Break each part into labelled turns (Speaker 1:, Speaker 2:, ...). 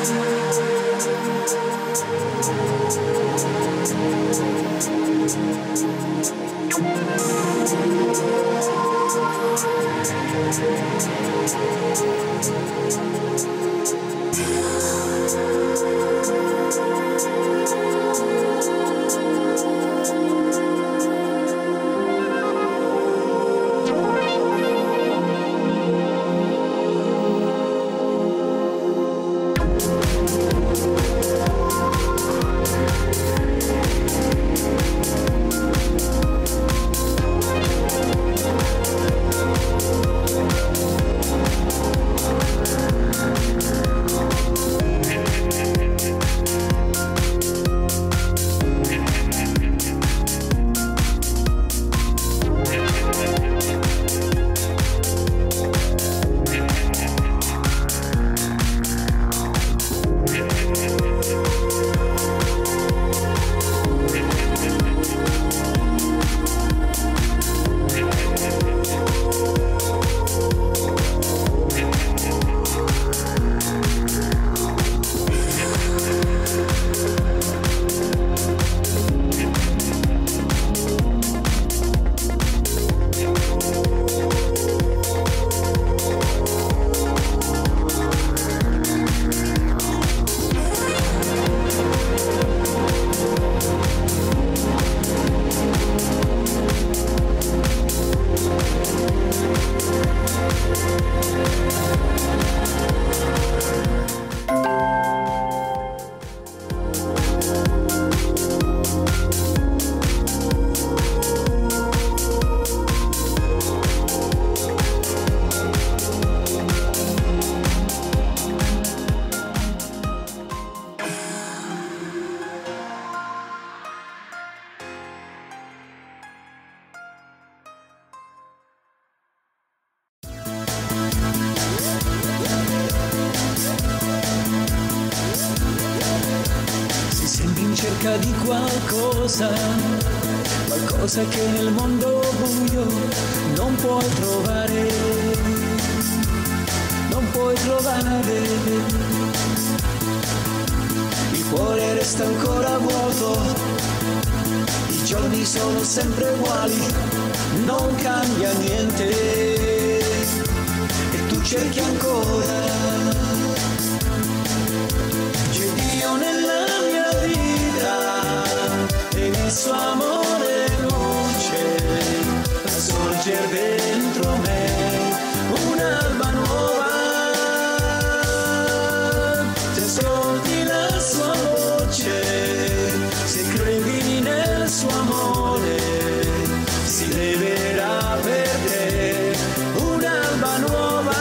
Speaker 1: cerca di qualcosa che nel mondo buio non puoi trovare, non puoi trovare. Il cuore resta ancora vuoto, i giorni sono sempre uguali, non cambia niente e tu cerchi ancora. C'è Dio nella mia vita e nel suo amore luce a sorgere dentro me un'alba nuova. Se ascolti la sua voce, se credi nel suo amore, si leverà per te un'alba nuova.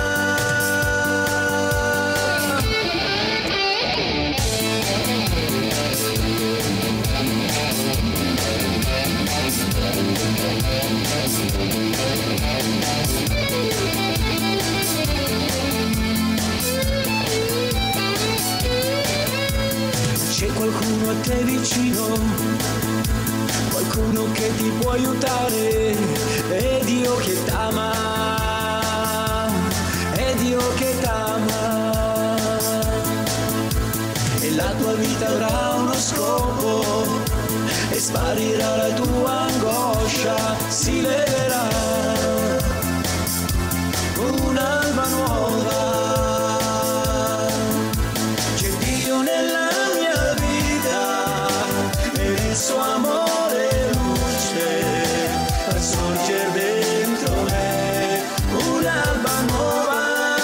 Speaker 1: C'è qualcuno a te vicino, qualcuno che ti può aiutare, è Dio che t'ama, è Dio che t'ama, e la tua vita avrà uno scopo e sparirà la tua angoscia, si leverà un'alba nuova. C'è Dio nella mia vita e nel suo amore luce a sorgere dentro me un'alba nuova.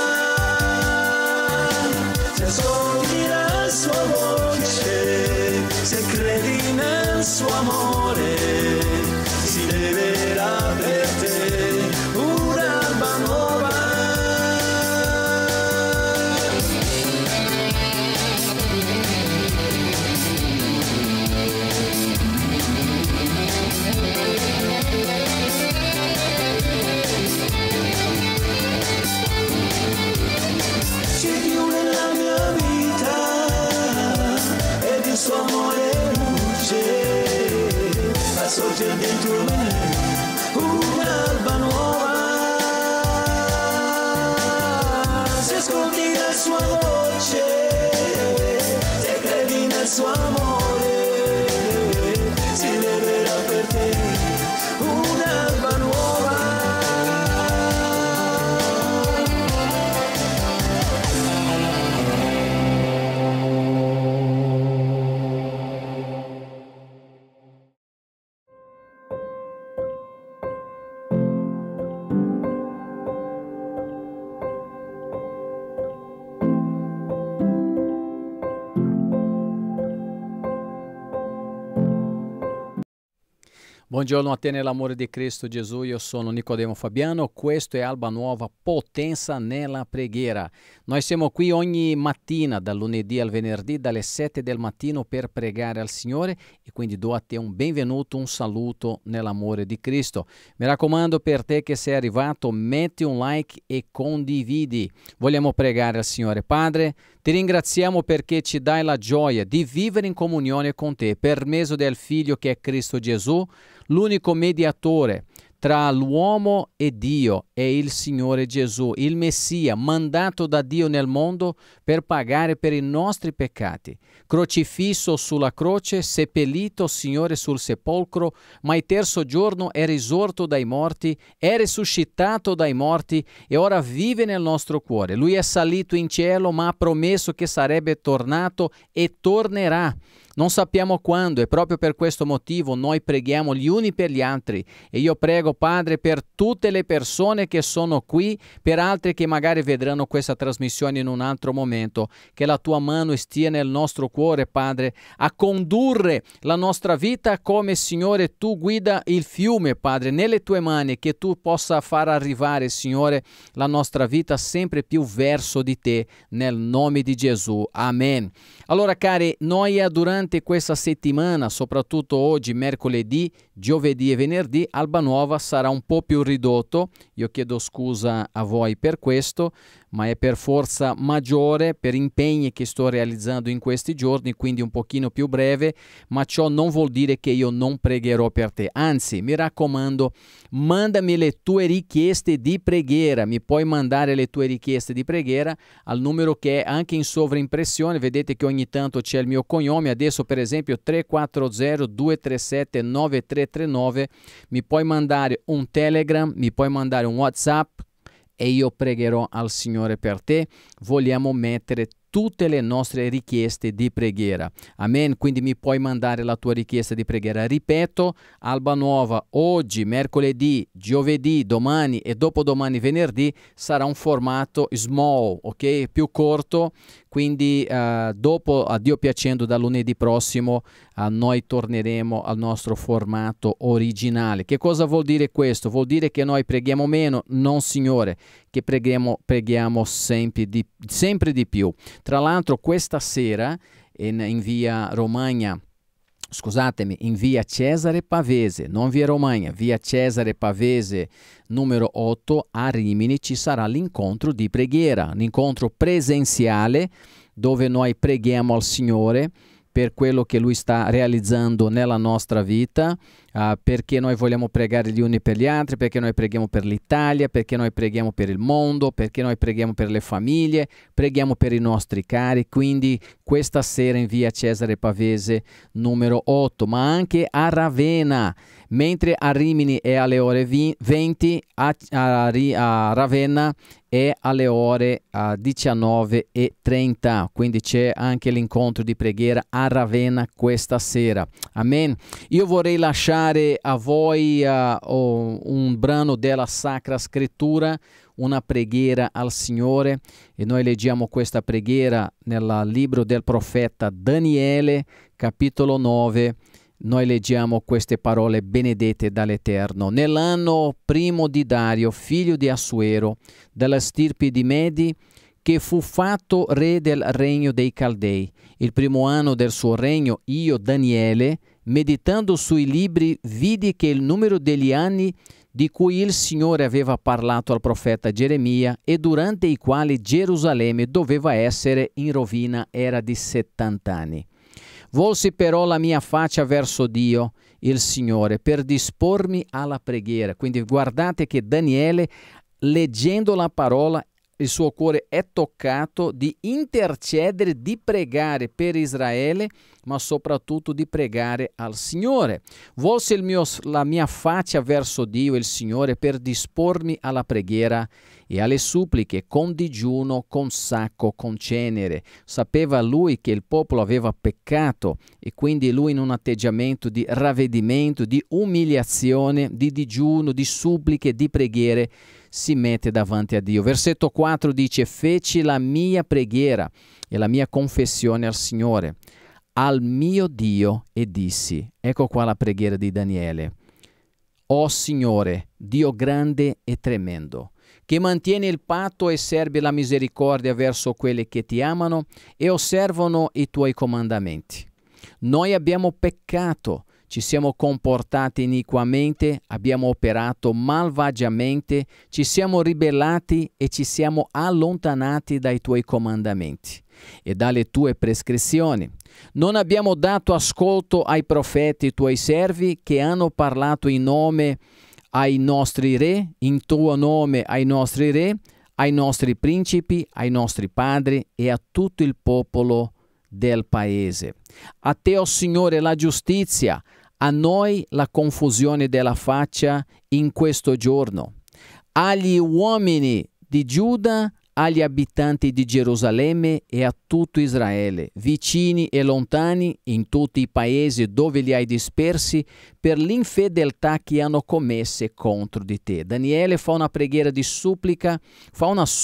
Speaker 1: Se ascolti la sua voce, se credi nel suo amore, si leverà per te un'alba nuova. C'è Dio nella mia vita ed il suo amore luce a sorgere dentro me un'alba nuova. Se ascolti la sua voce, suo amore, si leverà per te un'alba nuova.
Speaker 2: Buongiorno a te nell'amore di Cristo Gesù, io sono Nicodemo Fabiano, questo è Alba Nuova, potenza nella preghiera. Noi siamo qui ogni mattina, dal lunedì al venerdì, dalle 7 del mattino per pregare al Signore e quindi do a te un benvenuto, un saluto nell'amore di Cristo. Mi raccomando, per te che sei arrivato, metti un like e condividi. Vogliamo pregare al Signore. Padre, ti ringraziamo perché ci dai la gioia di vivere in comunione con te per mezzo del Figlio che è Cristo Gesù, l'unico mediatore tra l'uomo e Dio è il Signore Gesù, il Messia, mandato da Dio nel mondo per pagare per i nostri peccati. Crocifisso sulla croce, seppellito, Signore, sul sepolcro, ma il terzo giorno è risorto dai morti, è risuscitato dai morti e ora vive nel nostro cuore. Lui è salito in cielo, ma ha promesso che sarebbe tornato e tornerà. Non sappiamo quando e proprio per questo motivo noi preghiamo gli uni per gli altri e io prego, Padre, per tutte le persone che sono qui, per altri che magari vedranno questa trasmissione in un altro momento, che la tua mano stia nel nostro cuore, Padre, a condurre la nostra vita come, Signore, tu guida il fiume, Padre, nelle tue mani, che tu possa far arrivare, Signore, la nostra vita sempre più verso di te, nel nome di Gesù. Amen. Allora, cari, noi durante questa settimana, soprattutto oggi, mercoledì, giovedì e venerdì, Alba Nuova sarà un po' più ridotto. Io chiedo scusa a voi per questo, ma è per forza maggiore, per impegni che sto realizzando in questi giorni, quindi un pochino più breve, ma ciò non vuol dire che io non pregherò per te. Anzi, mi raccomando, mandami le tue richieste di preghiera. Mi puoi mandare le tue richieste di preghiera al numero che è anche in sovraimpressione. Vedete che ogni tanto c'è il mio cognome, adesso per esempio 340-237-9339. Mi puoi mandare un Telegram, mi puoi mandare un WhatsApp e io pregherò al Signore per te. Vogliamo mettere tutte le nostre richieste di preghiera. Amen. Quindi mi puoi mandare la tua richiesta di preghiera. Ripeto, Alba Nuova oggi, mercoledì, giovedì, domani e dopodomani venerdì sarà un formato small, ok? Più corto. Quindi dopo, a Dio piacendo, da lunedì prossimo noi torneremo al nostro formato originale. Che cosa vuol dire questo? Vuol dire che noi preghiamo meno? Non, Signore, che preghiamo sempre di più. Tra l'altro questa sera in via Romagna, scusatemi, in via Cesare Pavese, non via Romagna, via Cesare Pavese numero 8 a Rimini ci sarà l'incontro di preghiera, un incontro presenziale dove noi preghiamo al Signore per quello che Lui sta realizzando nella nostra vita, perché noi vogliamo pregare gli uni per gli altri, perché noi preghiamo per l'Italia, perché noi preghiamo per il mondo, perché noi preghiamo per le famiglie, preghiamo per i nostri cari. Quindi questa sera in via Cesare Pavese numero 8, ma anche a Ravenna, mentre a Rimini è alle ore 20, a Ravenna è alle ore 19:30, quindi c'è anche l'incontro di preghiera a Ravenna questa sera. Amen. Io vorrei lasciare a voi un brano della Sacra Scrittura, una preghiera al Signore, e noi leggiamo questa preghiera nel libro del profeta Daniele, capitolo 9. Noi leggiamo queste parole benedette dall'Eterno. Nell'anno primo di Dario, figlio di Assuero, della stirpe di Medi, che fu fatto re del regno dei Caldei, il primo anno del suo regno, io, Daniele, meditando sui libri, vidi che il numero degli anni di cui il Signore aveva parlato al profeta Geremia e durante i quali Gerusalemme doveva essere in rovina era di 70 anni. Volsi però la mia faccia verso Dio, il Signore, per dispormi alla preghiera. Quindi guardate che Daniele, leggendo la parola, il suo cuore è toccato di intercedere, di pregare per Israele, ma soprattutto di pregare al Signore. Volse la mia faccia verso Dio, il Signore, per dispormi alla preghiera e alle suppliche, con digiuno, con sacco, con cenere. Sapeva lui che il popolo aveva peccato e quindi lui, in un atteggiamento di ravvedimento, di umiliazione, di digiuno, di suppliche, di preghiere, si mette davanti a Dio. Versetto 4 dice: feci la mia preghiera e la mia confessione al Signore, al mio Dio, e dissi. Ecco qua la preghiera di Daniele: o Signore, Dio grande e tremendo, che mantieni il patto e serbi la misericordia verso quelli che ti amano e osservano i tuoi comandamenti. Noi abbiamo peccato, ci siamo comportati iniquamente, abbiamo operato malvagiamente, ci siamo ribellati e ci siamo allontanati dai tuoi comandamenti e dalle tue prescrizioni. Non abbiamo dato ascolto ai profeti tuoi servi che hanno parlato in nome ai nostri re, in tuo nome ai nostri re, ai nostri principi, ai nostri padri e a tutto il popolo del paese. A te, o Signore, la giustizia, a noi la confusione della faccia in questo giorno. Agli uomini di Giuda, agli abitanti di Gerusalemme e a tutto Israele, vicini e lontani, in tutti i paesi dove li hai dispersi, per l'infedeltà che hanno commesse contro di te. Daniele fa una preghiera di supplica, fa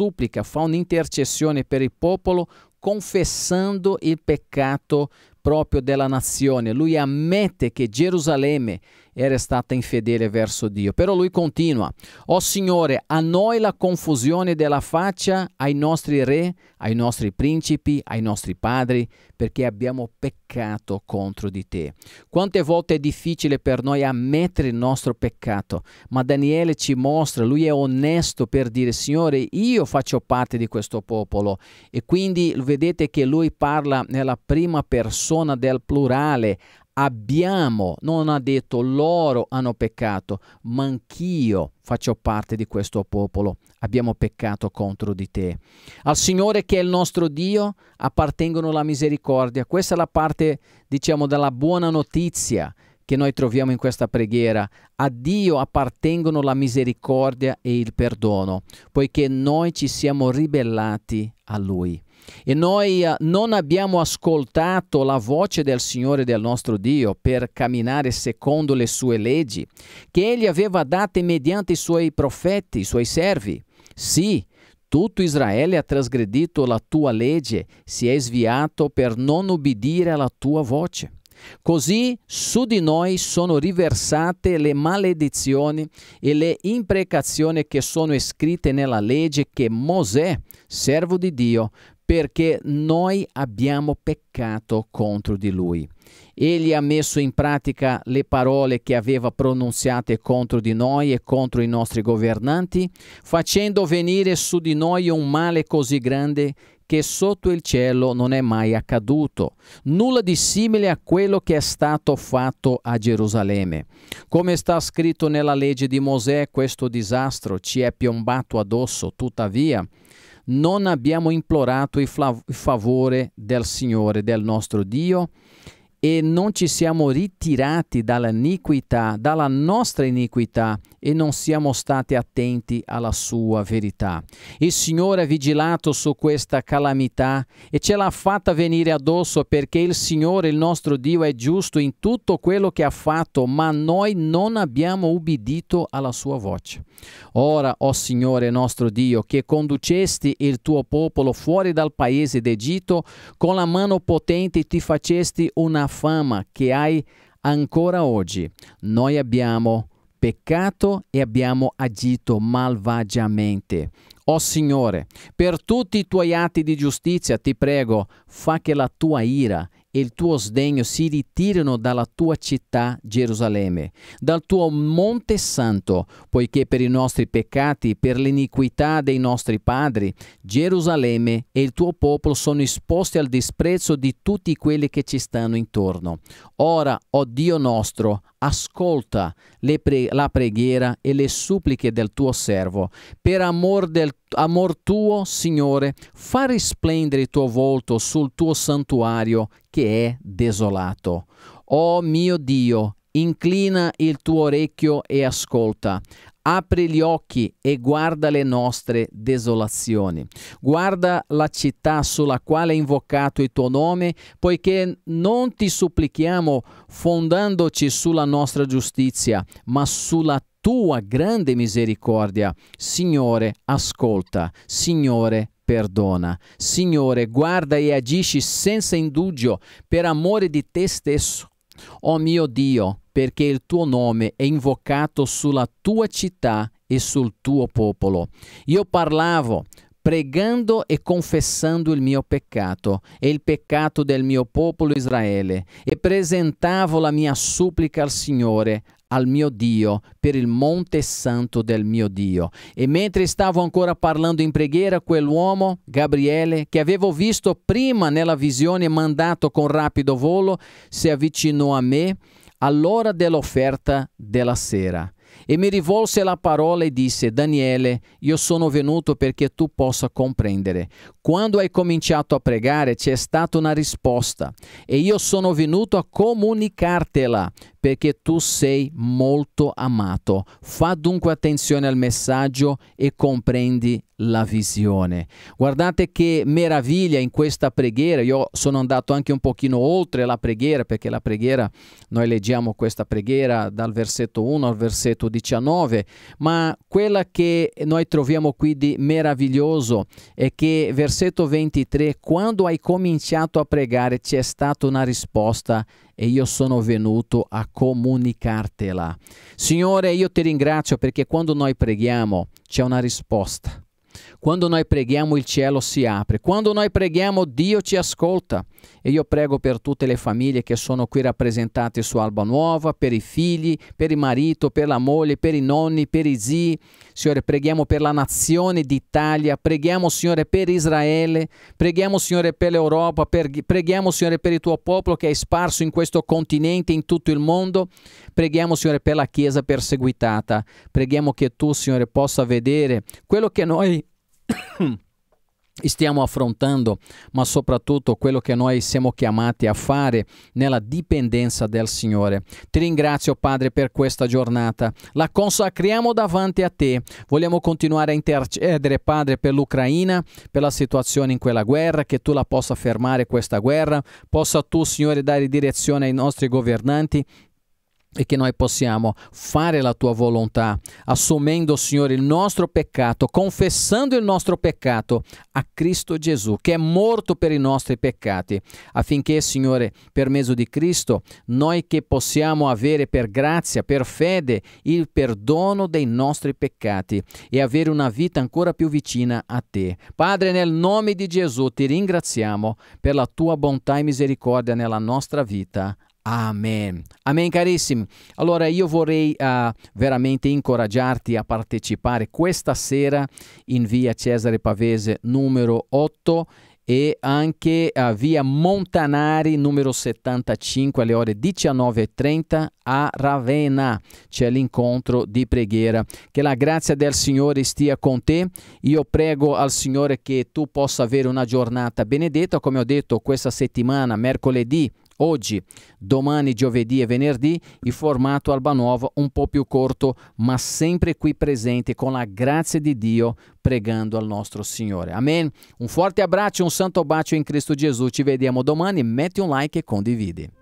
Speaker 2: un'intercessione per il popolo, confessando il peccato proprio della nazione. Lui ammette che Gerusalemme era stata infedele verso Dio, però lui continua: o Signore, a noi la confusione della faccia, ai nostri re, ai nostri principi, ai nostri padri, perché abbiamo peccato contro di te. Quante volte è difficile per noi ammettere il nostro peccato, ma Daniele ci mostra, lui è onesto per dire: Signore, io faccio parte di questo popolo. E quindi vedete che lui parla nella prima persona del plurale. Abbiamo, non ha detto loro hanno peccato, ma anch'io faccio parte di questo popolo, abbiamo peccato contro di te. Al Signore, che è il nostro Dio, appartengono la misericordia. Questa è la parte, diciamo, della buona notizia che noi troviamo in questa preghiera. A Dio appartengono la misericordia e il perdono, poiché noi ci siamo ribellati a Lui. E noi non abbiamo ascoltato la voce del Signore, del nostro Dio, per camminare secondo le sue leggi, che Egli aveva date mediante i suoi profeti, i suoi servi. Sì, tutto Israele ha trasgredito la tua legge, si è sviato per non ubbidire alla tua voce. Così su di noi sono riversate le maledizioni e le imprecazioni che sono scritte nella legge che Mosè, servo di Dio, perché noi abbiamo peccato contro di lui. Egli ha messo in pratica le parole che aveva pronunziate contro di noi e contro i nostri governanti, facendo venire su di noi un male così grande che sotto il cielo non è mai accaduto, nulla di simile a quello che è stato fatto a Gerusalemme. Come sta scritto nella legge di Mosè, questo disastro ci è piombato addosso, tuttavia non abbiamo implorato il favore del Signore, del nostro Dio, e non ci siamo ritirati dalla nostra iniquità, e non siamo stati attenti alla sua verità. Il Signore ha vigilato su questa calamità e ce l'ha fatta venire addosso, perché il Signore, il nostro Dio, è giusto in tutto quello che ha fatto, ma noi non abbiamo ubbidito alla sua voce. Ora, o Signore nostro Dio, che conducesti il tuo popolo fuori dal paese d'Egitto, con la mano potente ti facesti una fama che hai ancora oggi. Noi abbiamo peccato e abbiamo agito malvagiamente. O Signore, per tutti i tuoi atti di giustizia ti prego, fa che la tua ira e il tuo sdegno si ritirino dalla tua città Gerusalemme, dal tuo monte santo, poiché per i nostri peccati, per l'iniquità dei nostri padri, Gerusalemme e il tuo popolo sono esposti al disprezzo di tutti quelli che ci stanno intorno. Ora, o Dio nostro, ascolta la preghiera e le suppliche del tuo servo. Per amor tuo, Signore, fa risplendere il tuo volto sul tuo santuario che è desolato. Oh mio Dio, inclina il tuo orecchio e ascolta. Apri gli occhi e guarda le nostre desolazioni. Guarda la città sulla quale è invocato il tuo nome, poiché non ti supplichiamo fondandoci sulla nostra giustizia, ma sulla tua grande misericordia. Signore, ascolta. Signore, perdona. Signore, guarda e agisci senza indugio per amore di te stesso. Oh mio Dio, perché il tuo nome è invocato sulla tua città e sul tuo popolo. Io parlavo pregando e confessando il mio peccato e il peccato del mio popolo Israele, e presentavo la mia supplica al Signore, al mio Dio, per il monte santo del mio Dio. E mentre stavo ancora parlando in preghiera, quell'uomo, Gabriele, che avevo visto prima nella visione mandato con rapido volo, si avvicinò a me all'ora dell'offerta della sera e mi rivolse la parola e disse: Daniele, io sono venuto perché tu possa comprendere. Quando hai cominciato a pregare c'è stata una risposta e io sono venuto a comunicartela perché tu sei molto amato. Fa dunque attenzione al messaggio e comprendi la visione. Guardate che meraviglia in questa preghiera. Io sono andato anche un pochino oltre la preghiera, perché la preghiera, noi leggiamo questa preghiera dal versetto 1 al versetto 19, ma quella che noi troviamo qui di meraviglioso è che versetto 23, quando hai cominciato a pregare c'è stata una risposta e io sono venuto a comunicartela. Signore, io ti ringrazio perché quando noi preghiamo c'è una risposta. Quando noi preghiamo il cielo si apre, quando noi preghiamo Dio ci ascolta. E io prego per tutte le famiglie che sono qui rappresentate su Alba Nuova, per i figli, per il marito, per la moglie, per i nonni, per i zii. Signore, preghiamo per la nazione d'Italia, preghiamo Signore per Israele, preghiamo Signore per l'Europa, preghiamo Signore per il tuo popolo che è sparso in questo continente, in tutto il mondo. Preghiamo Signore per la Chiesa perseguitata, preghiamo che tu Signore possa vedere quello che noi stiamo affrontando, ma soprattutto quello che noi siamo chiamati a fare nella dipendenza del Signore. Ti ringrazio Padre per questa giornata, la consacriamo davanti a te. Vogliamo continuare a intercedere Padre per l'Ucraina, per la situazione in quella guerra, che tu la possa fermare questa guerra, possa tu Signore dare direzione ai nostri governanti e che noi possiamo fare la tua volontà, assumendo, Signore, il nostro peccato, confessando il nostro peccato a Cristo Gesù, che è morto per i nostri peccati, affinché, Signore, per mezzo di Cristo, noi che possiamo avere per grazia, per fede, il perdono dei nostri peccati e avere una vita ancora più vicina a te. Padre, nel nome di Gesù ti ringraziamo per la tua bontà e misericordia nella nostra vita. Amen. Amen carissimi. Allora io vorrei veramente incoraggiarti a partecipare questa sera in via Cesare Pavese numero 8 e anche via Montanari numero 75 alle ore 19:30 a Ravenna. C'è l'incontro di preghiera. Che la grazia del Signore stia con te. Io prego al Signore che tu possa avere una giornata benedetta, come ho detto questa settimana, mercoledì, oggi, domani, giovedì e venerdì, il formato Alba Nuova un po' più corto, ma sempre qui presente con la grazia di Dio, pregando al nostro Signore. Amen. Un forte abbraccio, un santo bacio in Cristo Gesù. Ci vediamo domani. Metti un like e condividi.